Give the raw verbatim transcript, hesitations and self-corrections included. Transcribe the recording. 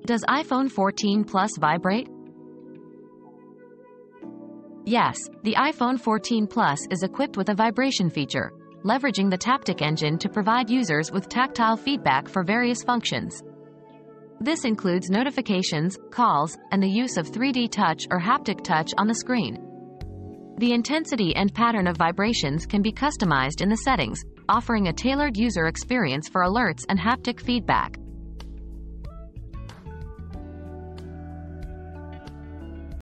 Does iPhone fourteen Plus vibrate? Yes, the iPhone fourteen Plus is equipped with a vibration feature, leveraging the Taptic Engine to provide users with tactile feedback for various functions. This includes notifications, calls, and the use of three D touch or haptic touch on the screen. The intensity and pattern of vibrations can be customized in the settings, offering a tailored user experience for alerts and haptic feedback.